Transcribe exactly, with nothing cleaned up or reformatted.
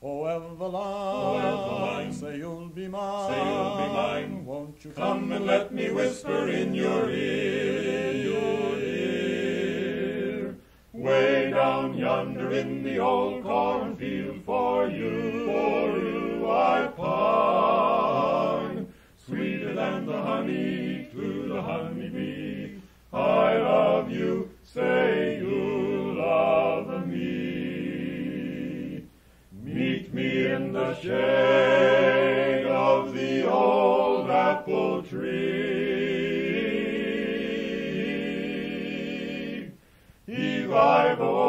Oh, Evaline, oh, Evaline, say you'll be mine, say you'll be mine. Won't you come, come and let me whisper in your ear, your ear. Way down yonder in the old cornfield, for you, for you I pine. Sweeter than the honey to the honeybee, I love you, say you love me. Meet me in the shade of the old apple tree. Eli,